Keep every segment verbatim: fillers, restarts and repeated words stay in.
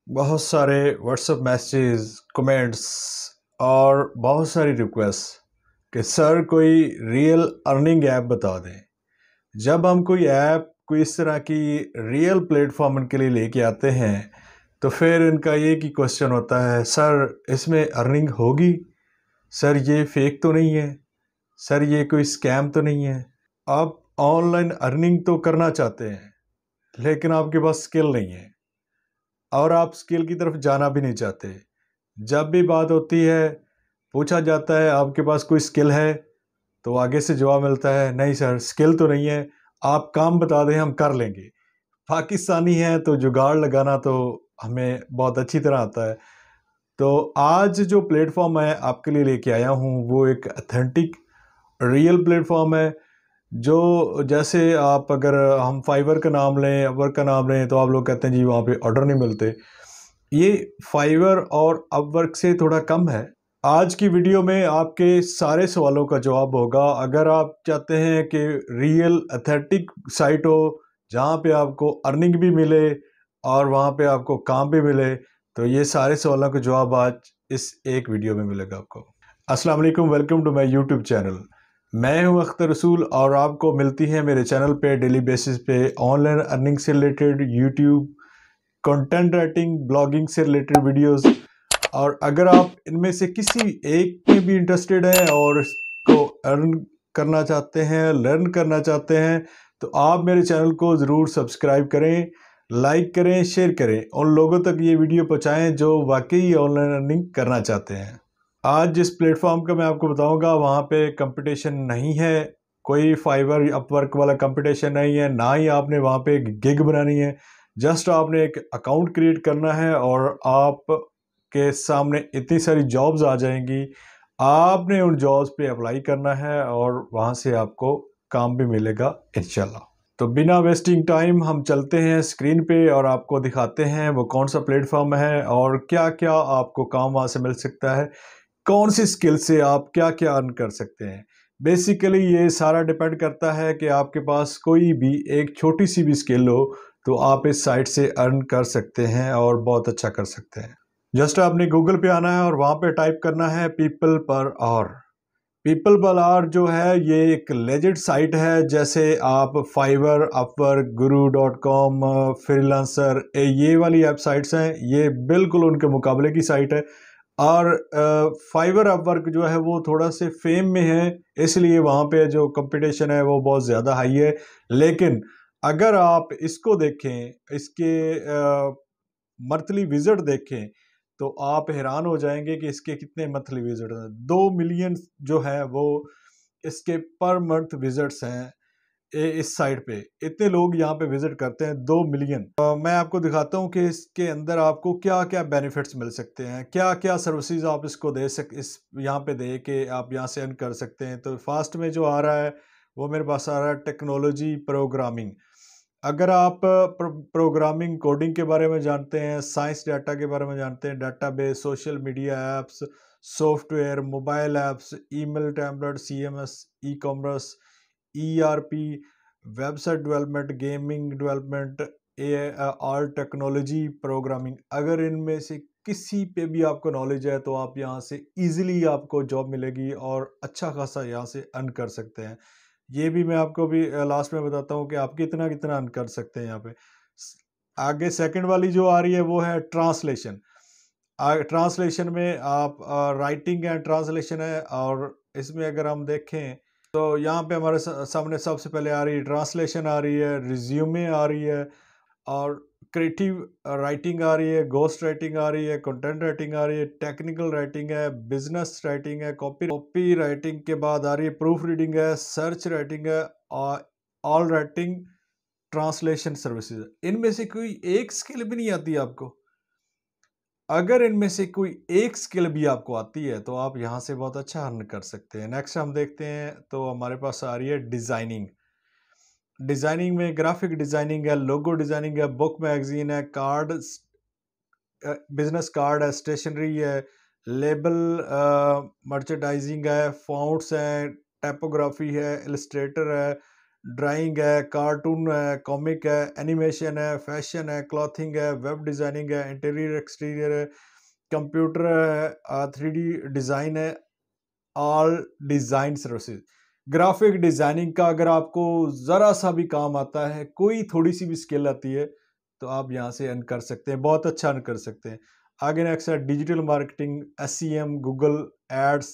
बहुत सारे WhatsApp message, comments और बहुत सारी रिक्वेस्ट कि सर कोई रियल अर्निंग ऐप बता दें। जब हम कोई ऐप कोई इस तरह की रियल प्लेटफॉर्म इनके लिए लेके आते हैं तो फिर इनका ये कि क्वेश्चन होता है, सर इसमें अर्निंग होगी? सर ये फेक तो नहीं है? सर ये कोई स्कैम तो नहीं है? आप ऑनलाइन अर्निंग तो करना चाहते हैं लेकिन आपके पास स्किल नहीं है और आप स्किल की तरफ जाना भी नहीं चाहते। जब भी बात होती है, पूछा जाता है आपके पास कोई स्किल है, तो आगे से जवाब मिलता है नहीं सर स्किल तो नहीं है, आप काम बता दें हम कर लेंगे। पाकिस्तानी है तो जुगाड़ लगाना तो हमें बहुत अच्छी तरह आता है। तो आज जो प्लेटफॉर्म मैं आपके लिए लेके आया हूँ वो एक ऑथेंटिक रियल प्लेटफॉर्म है। जो जैसे आप अगर हम फाइवर का नाम लें, अपवर्क का नाम लें, तो आप लोग कहते हैं जी वहाँ पे ऑर्डर नहीं मिलते। ये फाइवर और अपवर्क से थोड़ा कम है। आज की वीडियो में आपके सारे सवालों का जवाब होगा। अगर आप चाहते हैं कि रियल अथेंटिक साइट हो जहाँ पे आपको अर्निंग भी मिले और वहाँ पे आपको काम भी मिले, तो ये सारे सवालों का जवाब आज इस एक वीडियो में मिलेगा आपको। अस्सलाम वालेकुम, welcome to my YouTube channel. मैं हूं अख्तर रसूल और आपको मिलती है मेरे चैनल पे डेली बेसिस पे ऑनलाइन अर्निंग से related, YouTube content writing, blogging से रिलेटेड वीडियोस। और अगर आप इनमें से किसी एक में भी इंटरेस्टेड हैं और इसको अर्न करना चाहते हैं, लर्न करना चाहते हैं, तो आप मेरे चैनल को ज़रूर सब्सक्राइब करें, लाइक करें, शेयर करें, उन लोगों तक ये वीडियो पहुंचाएं जो वाकई ऑनलाइन अर्निंग करना चाहते हैं। आज जिस प्लेटफॉर्म का मैं आपको बताऊंगा वहाँ पे कंपटीशन नहीं है, कोई फाइवर अपवर्क वाला कंपटीशन नहीं है, ना ही आपने वहाँ पे गिग बनानी है। जस्ट आपने एक अकाउंट क्रिएट करना है और आप के सामने इतनी सारी जॉब्स आ जाएंगी। आपने उन जॉब्स पे अप्लाई करना है और वहाँ से आपको काम भी मिलेगा इंशाल्लाह। तो बिना वेस्टिंग टाइम हम चलते हैं स्क्रीन पे और आपको दिखाते हैं वो कौन सा प्लेटफॉर्म है और क्या क्या आपको काम वहाँ से मिल सकता है, कौन सी स्किल से आप क्या क्या अर्न कर सकते हैं। बेसिकली ये सारा डिपेंड करता है कि आपके पास कोई भी एक छोटी सी भी स्किल हो तो आप इस साइट से अर्न कर सकते हैं और बहुत अच्छा कर सकते हैं। जस्ट आपने गूगल पे आना है और वहाँ पे टाइप करना है people per hour. People per hour जो है ये एक लेजिट साइट है। जैसे आप Fiverr, Upwork, guru dot com, freelancer, ये वाली ऐप साइट्स हैं, ये बिल्कुल उनके मुकाबले की साइट है। और फाइवर अपवर्क जो है वो थोड़ा से फेम में है, इसलिए वहाँ पे जो कंपटीशन है वो बहुत ज़्यादा हाई है। लेकिन अगर आप इसको देखें, इसके मंथली विजिट देखें, तो आप हैरान हो जाएंगे कि इसके कितने मंथली विजिट हैं। दो मिलियन जो है वो इसके पर मंथ विजिट्स हैं। इस साइट पे इतने लोग यहाँ पे विजिट करते हैं, दो मिलियन। अ, मैं आपको दिखाता हूँ कि इसके अंदर आपको क्या क्या बेनिफिट्स मिल सकते हैं, क्या क्या सर्विसेज आप इसको दे सक इस यहाँ पे दे के आप यहाँ से अर्न कर सकते हैं। तो फास्ट में जो आ रहा है वो मेरे पास आ रहा है टेक्नोलॉजी प्रोग्रामिंग। अगर आप प्रो, प्रोग्रामिंग कोडिंग के बारे में जानते हैं, साइंस डाटा के बारे में जानते हैं, database, social media apps, software, mobile apps, email template, CMS, e commerce, ERP, website development, gaming development, A R technology programming, अगर इनमें से किसी पे भी आपको नॉलेज है तो आप यहाँ से इजीली आपको जॉब मिलेगी और अच्छा खासा यहाँ से अर्न कर सकते हैं। ये भी मैं आपको भी लास्ट में बताता हूँ कि आप कितना कितना अर्न कर सकते हैं यहाँ पे। आगे सेकंड वाली जो आ रही है वो है ट्रांसलेशन। ट्रांसलेशन में आप राइटिंग एंड ट्रांसलेशन है, और इसमें अगर हम देखें तो यहाँ पे हमारे सामने सबसे पहले आ रही है ट्रांसलेशन, आ रही है रिज्यूमे, आ रही है और क्रिएटिव राइटिंग आ रही है, गोस्ट राइटिंग आ रही है, कंटेंट राइटिंग आ रही है, टेक्निकल राइटिंग है, बिजनेस राइटिंग है, कॉपी कॉपी राइटिंग के बाद आ रही है प्रूफ रीडिंग है, सर्च राइटिंग है और ऑल राइटिंग ट्रांसलेशन सर्विसेज। इनमें से कोई एक स्किल भी नहीं आती आपको? अगर इनमें से कोई एक स्किल भी आपको आती है तो आप यहाँ से बहुत अच्छा अर्न कर सकते हैं। नेक्स्ट हम देखते हैं तो हमारे पास आ रही है डिज़ाइनिंग। डिज़ाइनिंग में ग्राफिक डिज़ाइनिंग है, लोगो डिज़ाइनिंग है, बुक मैगजीन है, कार्ड, बिजनेस कार्ड है, स्टेशनरी है, लेबल, मर्चेंडाइजिंग है, फॉन्ट्स हैं, टाइपोग्राफी है, इलस्ट्रेटर है, ड्राइंग है, कार्टून है, कॉमिक है, एनिमेशन है, फैशन है, क्लॉथिंग है, वेब डिज़ाइनिंग है, इंटीरियर एक्सटीरियर है, कंप्यूटर है, थ्री डी डिज़ाइन है, all design services. Graphic designing का अगर आपको ज़रा सा भी काम आता है, कोई थोड़ी सी भी स्किल आती है, तो आप यहाँ से अर्न कर सकते हैं, बहुत अच्छा अर्न कर सकते हैं। आगे नेक्स्ट है digital marketing, S E M, Google ads,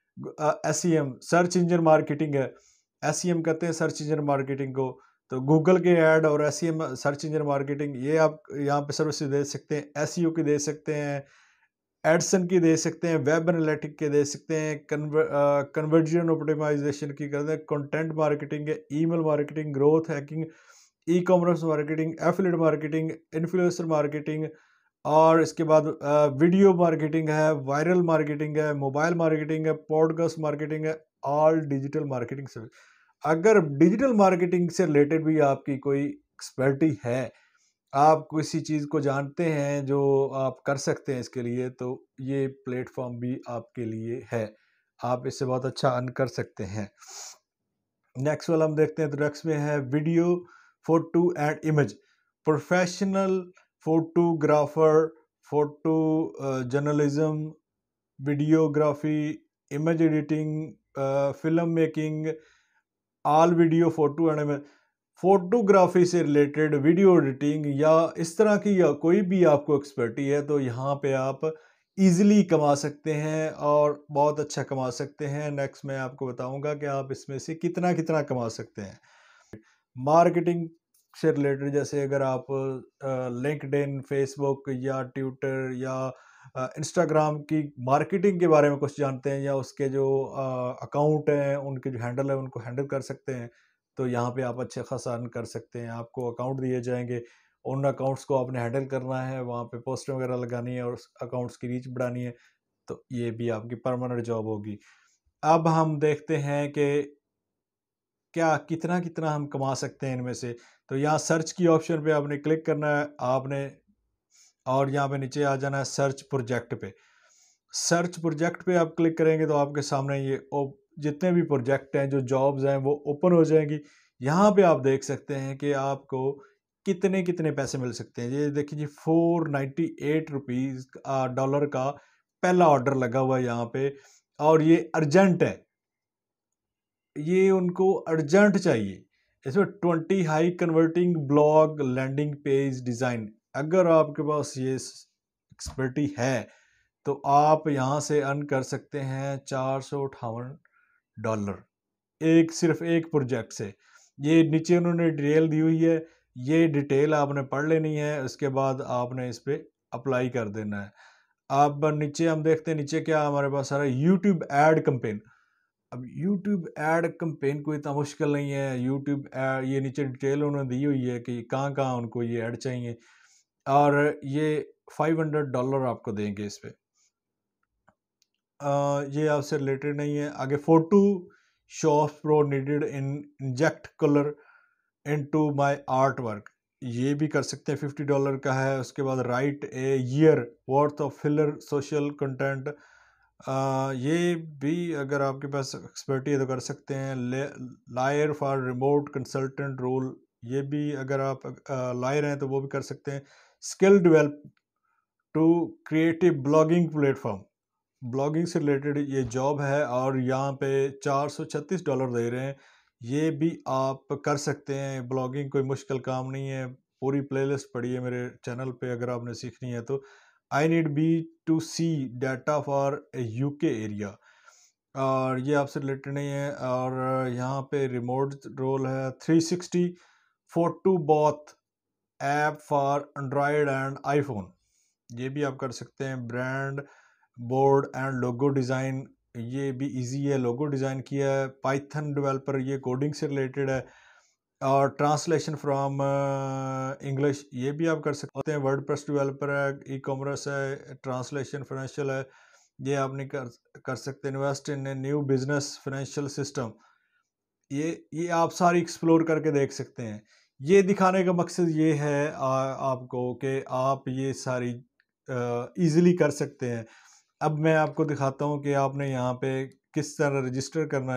S E M search engine marketing है। एस ई एम कहते हैं सर्च इंजन मार्केटिंग को। तो गूगल के ऐड और S E M search engine marketing, ये आप यहाँ पे सर्विसेज दे सकते हैं। एस ई ओ की दे सकते हैं, एडसन की दे सकते हैं, वेब एनालिटिक के दे सकते हैं, कन्वर्जन ऑप्टिमाइजेशन की करते हैं, कंटेंट मार्केटिंग है, email marketing, growth hacking, e commerce marketing, affiliate marketing, influencer marketing, और इसके बाद वीडियो मार्केटिंग है, वायरल मार्केटिंग है, मोबाइल मार्केटिंग है, पॉडकास्ट मार्केटिंग है, ऑल डिजिटल मार्केटिंग सर्विस। अगर डिजिटल मार्केटिंग से रिलेटेड भी आपकी कोई एक्सपर्टी है, आप किसी चीज़ को जानते हैं जो आप कर सकते हैं इसके लिए, तो ये प्लेटफॉर्म भी आपके लिए है। आप इससे बहुत अच्छा अर्न कर सकते हैं। नेक्स्ट वाला हम देखते हैं, तो नेक्स्ट में है video, photo and image, professional photographer, photo journalism, videography, image editing, film making, all video photo and image. Photography से रिलेटेड वीडियो एडिटिंग या इस तरह की या कोई भी आपको एक्सपर्टी है, तो यहाँ पे आप इजीली कमा सकते हैं और बहुत अच्छा कमा सकते हैं। नेक्स्ट मैं आपको बताऊंगा कि आप इसमें से कितना कितना कमा सकते हैं। मार्केटिंग से रिलेटेड, जैसे अगर आप लिंक्डइन, फेसबुक या ट्विटर या इंस्टाग्राम की मार्केटिंग के बारे में कुछ जानते हैं, या उसके जो अकाउंट हैं उनके जो हैंडल है उनको हैंडल कर सकते हैं, तो यहाँ पे आप अच्छे खासा अर्न कर सकते हैं। आपको अकाउंट दिए जाएंगे, उन अकाउंट्स को आपने हैंडल करना है, वहाँ पे पोस्ट वगैरह लगानी है और उस अकाउंट्स की रीच बढ़ानी है, तो ये भी आपकी परमानेंट जॉब होगी। अब हम देखते हैं कि क्या कितना कितना हम कमा सकते हैं इनमें से। तो यहाँ सर्च की ऑप्शन पे आपने क्लिक करना है आपने, और यहाँ पे नीचे आ जाना है सर्च प्रोजेक्ट पे। सर्च प्रोजेक्ट पे आप क्लिक करेंगे तो आपके सामने ये जितने भी प्रोजेक्ट हैं, जो जॉब्स हैं, वो ओपन हो जाएंगी। यहाँ पे आप देख सकते हैं कि आपको कितने कितने पैसे मिल सकते हैं। ये देखिए जी, four ninety eight rupees dollar का पहला ऑर्डर लगा हुआ है यहाँ पे, और ये अर्जेंट है, ये उनको अर्जेंट चाहिए। इसमें twenty high converting blog landing page design, अगर आपके पास ये एक्सपर्टी है तो आप यहाँ से अर्न कर सकते हैं चार सौ अट्ठावन डॉलर, एक सिर्फ एक प्रोजेक्ट से। ये नीचे उन्होंने डिटेल दी हुई है, ये डिटेल आपने पढ़ लेनी है, उसके बाद आपने इस पर अप्लाई कर देना है। अब नीचे हम देखते हैं, नीचे क्या हमारे पास आ रहा है, यूट्यूब एड कैंपेन। अब यूट्यूब एड कैंपेन कोई इतना मुश्किल नहीं है। यूट्यूब एड, ये नीचे डिटेल उन्होंने दी हुई है कि कहाँ कहाँ उनको ये ऐड चाहिए, और ये फाइव हंड्रेड डॉलर आपको देंगे इस पे। आ, ये आपसे रिलेटेड नहीं है। आगे Photoshop pro needed in inject colour into my art work, ये भी कर सकते हैं, फिफ्टी डॉलर का है। उसके बाद write a year worth of filler social content, ये भी अगर आपके पास एक्सपर्टी है तो कर सकते हैं। Lawyer for remote consultant role, ये भी अगर आप लायर हैं तो वो भी कर सकते हैं। Skill develop to creative blogging platform, blogging से रिलेटेड ये जॉब है, और यहाँ पे चार सौ छत्तीस डॉलर दे रहे हैं। ये भी आप कर सकते हैं। ब्लॉगिंग कोई मुश्किल काम नहीं है, पूरी प्लेलिस्ट पड़ी है मेरे चैनल पे अगर आपने सीखनी है तो। I need B to C data for UK area, और ये आपसे रिलेटेड नहीं है। और यहाँ पे रिमोट रोल है, three sixty photo booth app for Android and iPhone, ये भी आप कर सकते हैं। Brand board and logo design, ये भी इजी है, लोगो डिज़ाइन किया है। पाइथन डेवलपर, ये कोडिंग से रिलेटेड है। और ट्रांसलेशन फ्रॉम इंग्लिश, ये भी आप कर सकते हैं। वर्डप्रेस डेवलपर है, ई कॉमर्स है, ट्रांसलेशन फाइनेंशियल है, ये आप नहीं कर कर सकते। Invest in new business financial system, ये ये आप सारी एक्सप्लोर करके देख सकते हैं। ये दिखाने का मकसद ये है आ, आपको कि आप ये सारी इजीली कर सकते हैं। अब मैं आपको दिखाता हूँ कि आपने यहाँ पे किस तरह रजिस्टर करना है।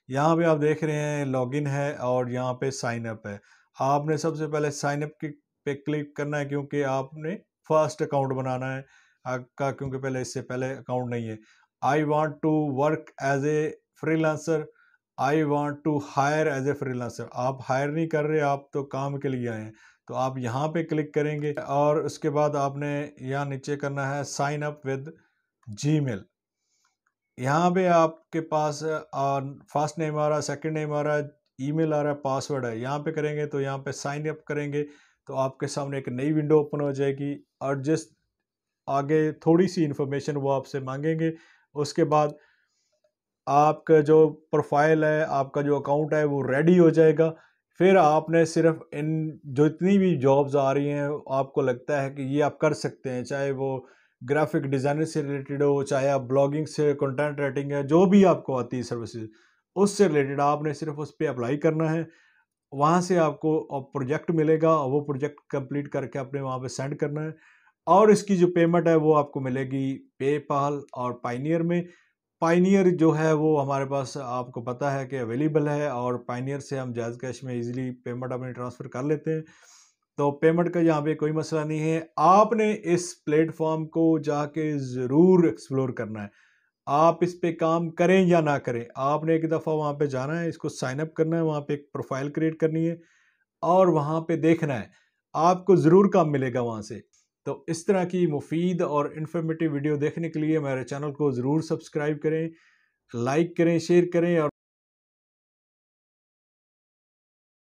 यहाँ पे आप देख रहे हैं लॉगिन है और यहाँ पे साइन अप है। आपने सबसे पहले साइन अप पे क्लिक करना है क्योंकि आपने फर्स्ट अकाउंट बनाना है आपका, क्योंकि पहले इससे पहले अकाउंट नहीं है। I want to work as a freelancer, I want to hire as a freelancer. आप हायर नहीं कर रहे, आप तो काम के लिए आए हैं, तो आप यहाँ पे क्लिक करेंगे और उसके बाद आपने यहाँ नीचे करना है साइन अप विद जीमेल। यहाँ पे आपके पास फर्स्ट नेम आ रहा है, सेकंड नेम आ रहा है, ईमेल आ रहा है, पासवर्ड है। यहाँ पे करेंगे तो यहाँ पे साइन अप करेंगे तो आपके सामने एक नई विंडो ओपन हो जाएगी और जिस आगे थोड़ी सी इंफॉर्मेशन वो आपसे मांगेंगे। उसके बाद आपका जो प्रोफाइल है, आपका जो अकाउंट है वो रेडी हो जाएगा। फिर आपने सिर्फ इन जो इतनी भी जॉब्स आ रही हैं आपको लगता है कि ये आप कर सकते हैं, चाहे वो ग्राफिक डिज़ाइनर से रिलेटेड हो, चाहे आप ब्लॉगिंग से कंटेंट राइटिंग है, जो भी आपको आती है सर्विसेज उससे रिलेटेड आपने सिर्फ उस पर अप्लाई करना है। वहाँ से आपको प्रोजेक्ट मिलेगा और वो प्रोजेक्ट कंप्लीट करके अपने वहाँ पे सेंड करना है और इसकी जो पेमेंट है वो आपको मिलेगी पेपाल और पाइनियर में। पाइनियर जो है वो हमारे पास आपको पता है कि अवेलेबल है और पाइनियर से हम जायज़ कैश में इजीली पेमेंट अपनी ट्रांसफ़र कर लेते हैं, तो पेमेंट का यहाँ पे कोई मसला नहीं है। आपने इस प्लेटफॉर्म को जाके ज़रूर एक्सप्लोर करना है। आप इस पे काम करें या ना करें, आपने एक दफ़ा वहाँ पे जाना है, इसको साइन अप करना है, वहाँ पे एक प्रोफाइल क्रिएट करनी है और वहाँ पे देखना है, आपको ज़रूर काम मिलेगा वहाँ से। तो इस तरह की मुफीद और इन्फॉर्मेटिव वीडियो देखने के लिए मेरे चैनल को ज़रूर सब्सक्राइब करें, लाइक करें, शेयर करें और